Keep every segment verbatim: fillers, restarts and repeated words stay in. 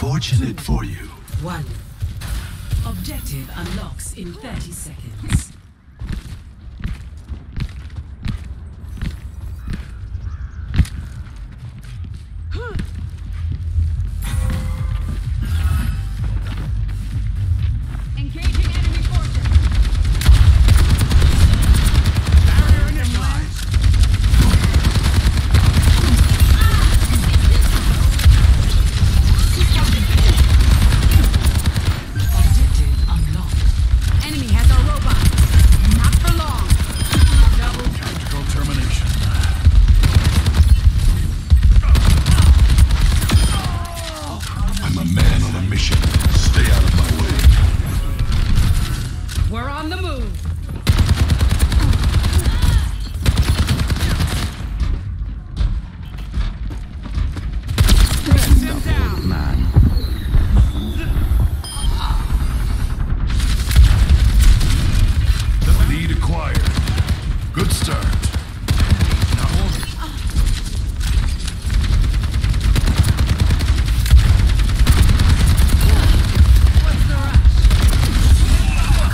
Unfortunate for you. One. Objective unlocks in thirty seconds. Engaging enemy forces. Barrier initialized. Objective unlocked. Enemy has our robot. Not for long. Double Tactical termination. I'm a man on a mission. Stay out of my way. We're on the move. Him down. Man. The lead acquired. Good start. What's the rush?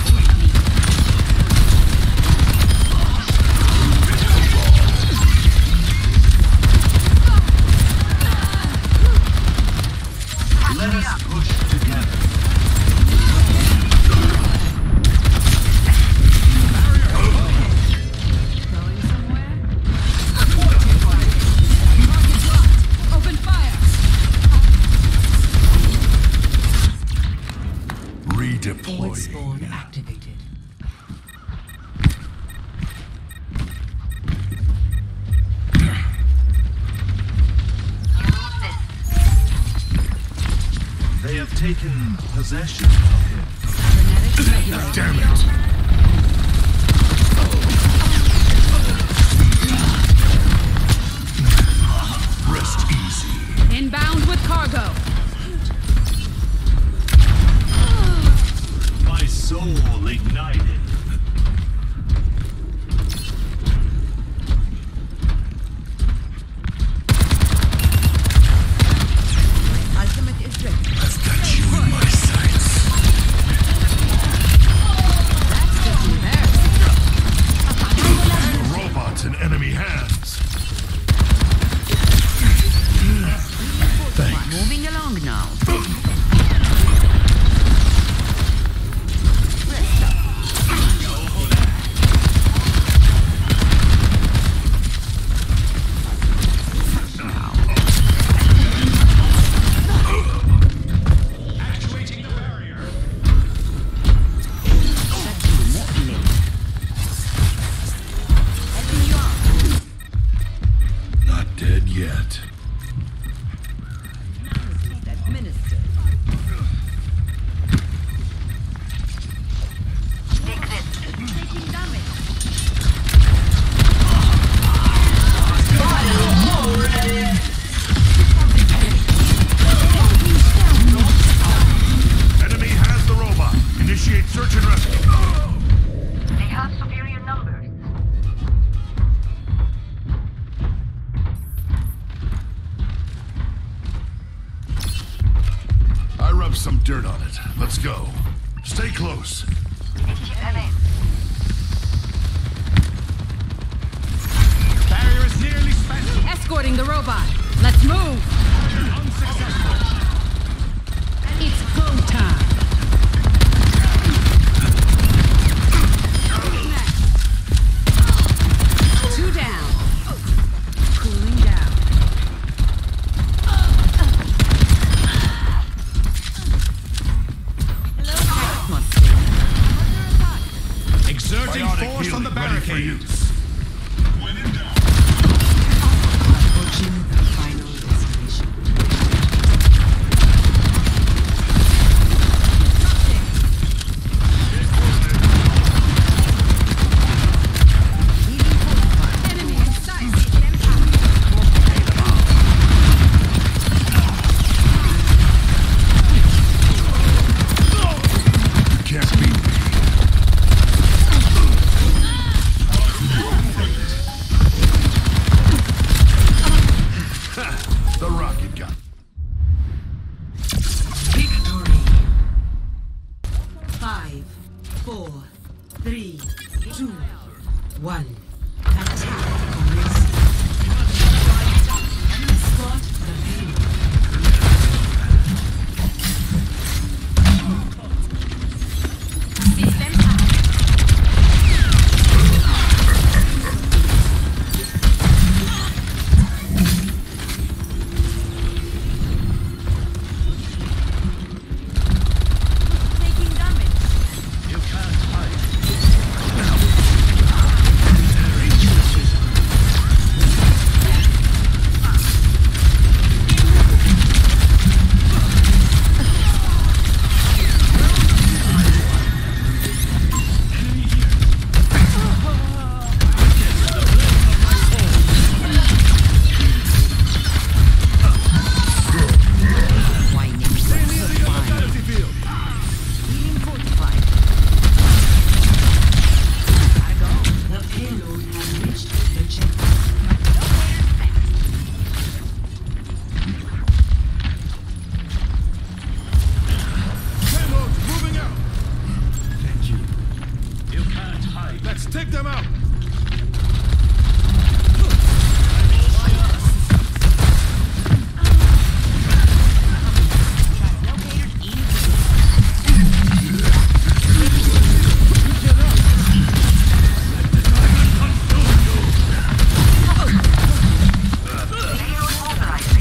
Let us push together. Going somewhere? Open fire. Void Redeploy. spawn activated. They have taken possession of him. Cybernetics regulated. Damn it! Rest easy. Inbound with cargo. My soul ignited. Ultimate is ready. I've got you in my sights. That's just embarrassing. The robot's in enemy hands. Thanks. Moving along now. Actuating the barrier. Not dead yet. Administered. Taking damage. Enemy has the robot. Initiate search and rescue. They have superior numbers. I rubbed some dirt on it. Let's go. Stay close. Barrier is nearly spent. Escorting the robot. Let's move. Unsuccessful. It's go time. Two down. Cooling down. Atmosphere. Exerting Bionic force on the healing ready for barricade. use. Approaching the final destination. One. Attack commencing. Spot the payload. System up. Taking damage. You can't hide. Being fortified. The payload has reached the checkpoint. Payloads moving out. Thank you. You can't hide. Let's take them out. Payload mobilizing.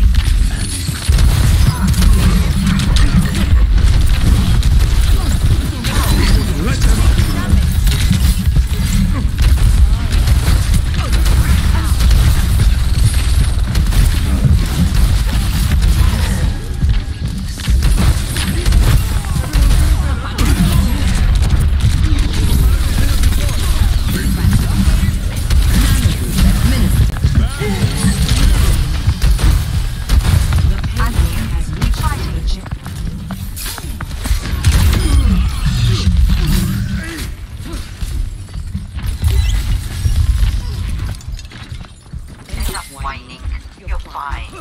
Let them out. The payload has reached the checkpoint. Enough whining. You're fine.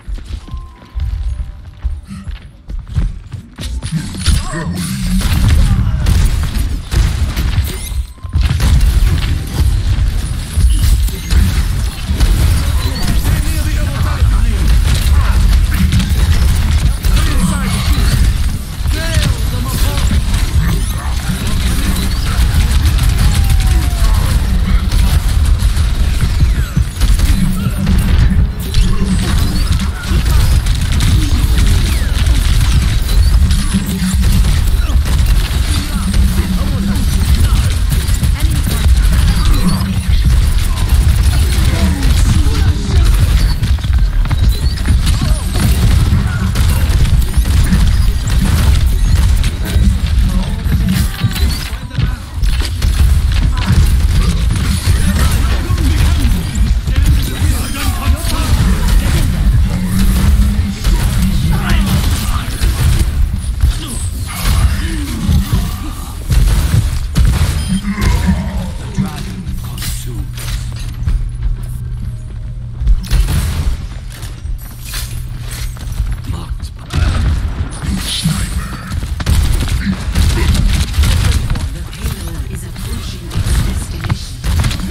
The payload is approaching its destination.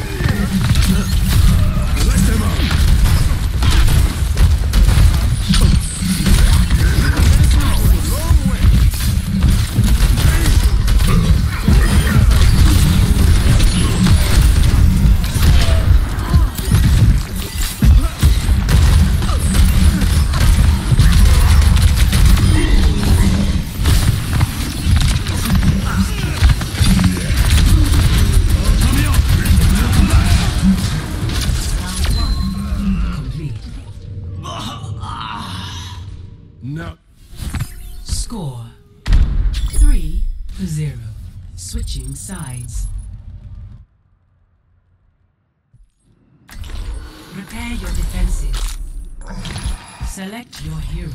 Let them out. Long way. Complete. No. Score. Three to zero. Switching sides. Prepare your defenses. Select your hero.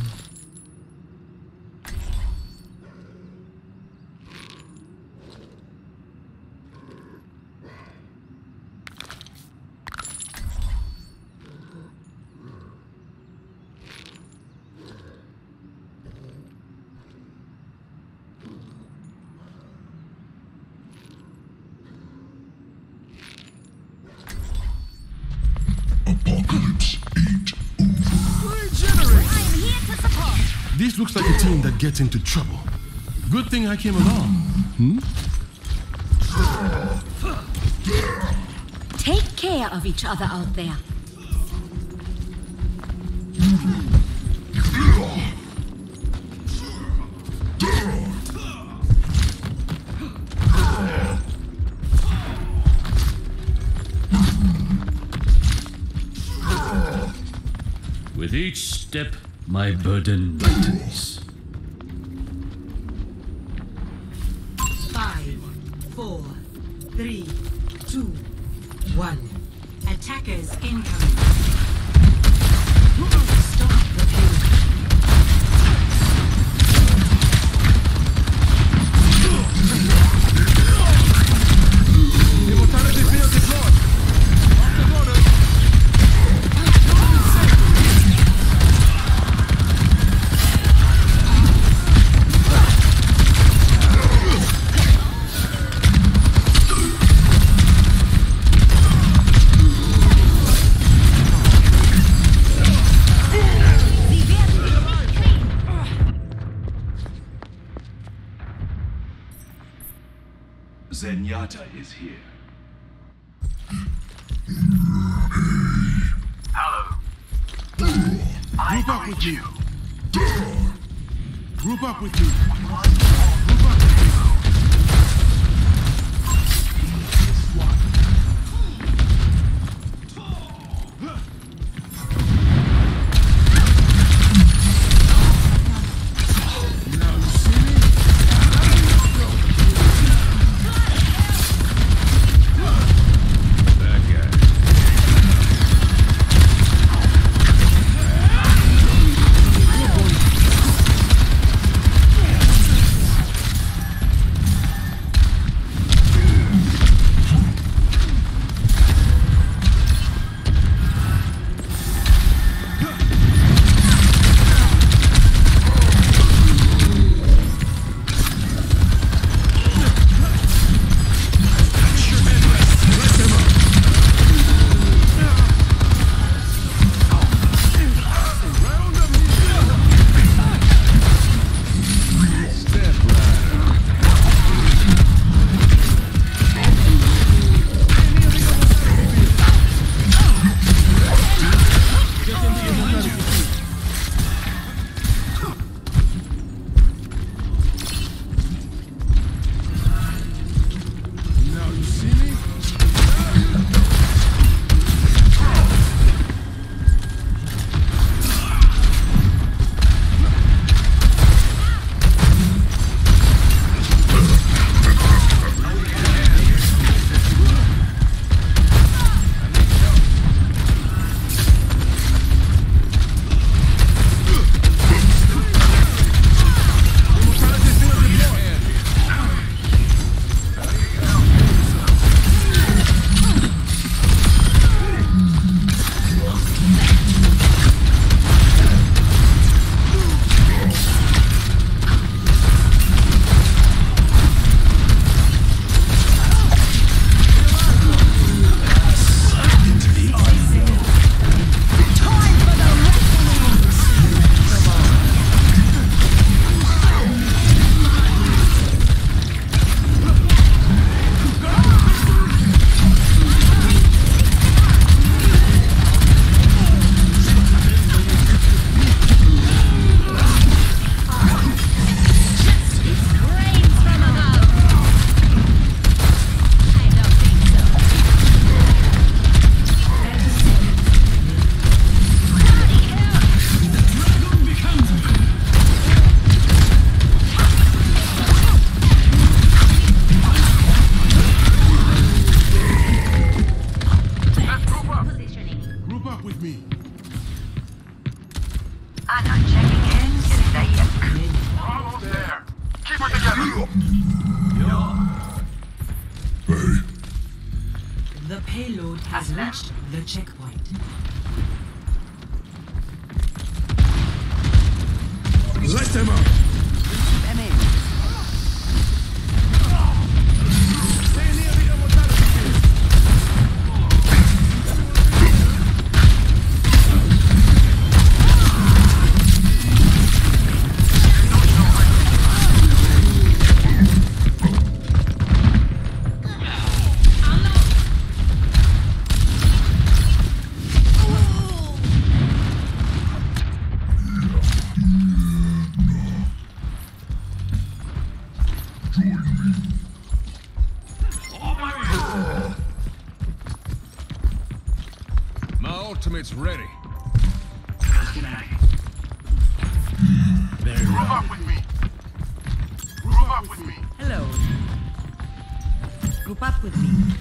This looks like a team that gets into trouble. Good thing I came along. Hmm? Take care of each other out there. With each step, my burden lightens. Five, four, three, two, one. Attackers incoming. Stop the payload. Immortality field deployed. Off the border. Zenyatta is here. Hello. Group up with you. Group up with you. Group up with you. The payload has reached the checkpoint. Let them up! Stay near the immortality field. ultimate's ready. Very Move well. up with me. Move up with me. Hello. Group up with me.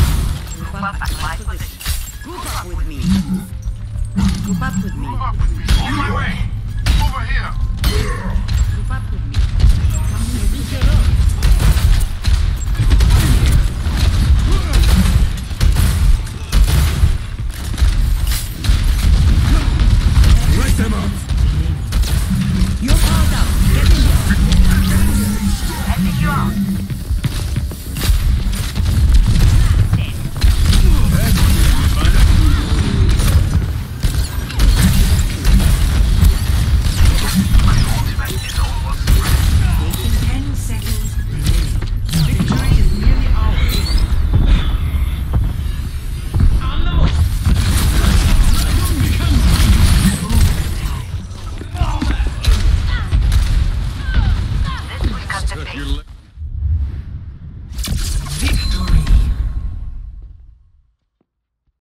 Group up with me. Group up with me. Move up with me.